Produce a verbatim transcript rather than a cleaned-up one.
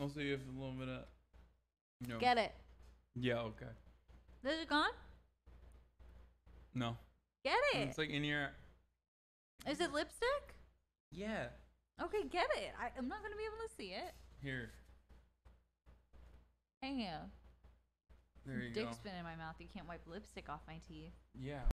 Also, you have a little bit of. No. Get it. Yeah. Okay. Is it gone? No. Get it. It's like in your. Is it lipstick? Yeah. Okay, get it. I, I'm not gonna be able to see it. Here. Hang on. There you Dick go. spin in my mouth. You can't wipe lipstick off my teeth. Yeah.